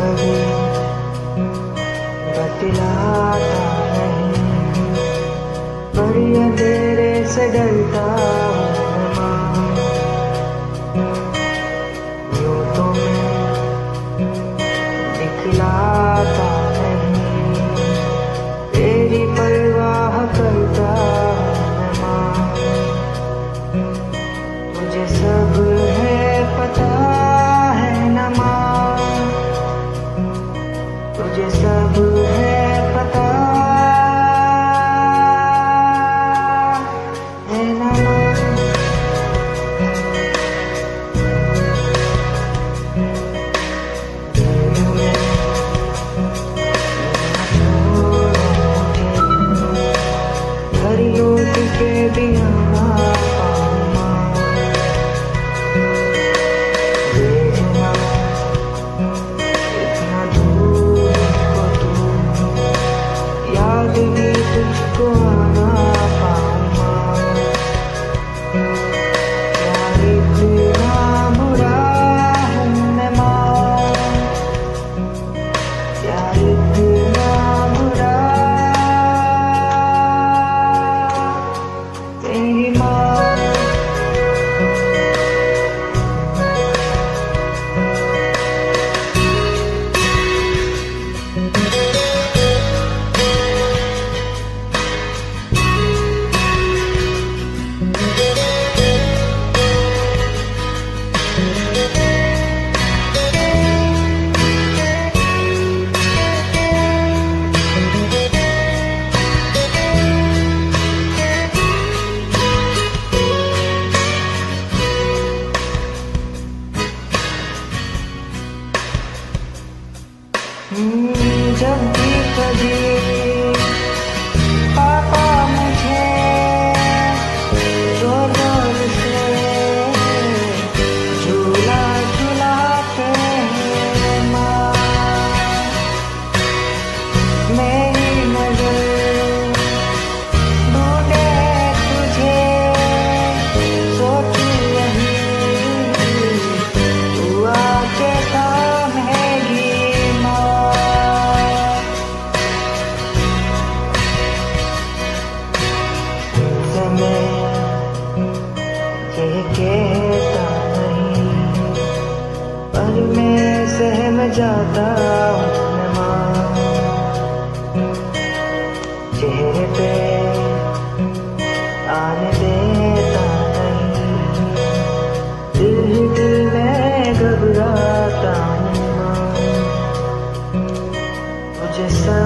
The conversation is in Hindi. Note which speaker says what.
Speaker 1: कभी बतलाता नहीं, पर अंधेरे से डरता हूँ माँ। यूं तो मैं दिखलाता नहीं, तेरी परवाह करता हूँ माँ। मुझे सब है पता है न माँ, तुझे सब है पता है न माँ। हर लौट के भी आना पाऊँ माँ, भेजना इतना दूर को तू, याद भी तुझको आना पाऊँ माँ। प्यार इतना बुरा हूँ मैं माँ, प्यार इतना बुरा तेरी माँ। जब भी कभी पापा मुझे जोर जोर से झूला झुलाते हैं माँ, मेरी नजर ढूंढे तुझे, सोचूं यही तू आके थामेगी माँ। ये कहता नहीं, पर मैं सहम जाता हूँ माँ। चेहरे पे आने देता नहीं, दिल में घबराता हूँ माँ। मुझे सब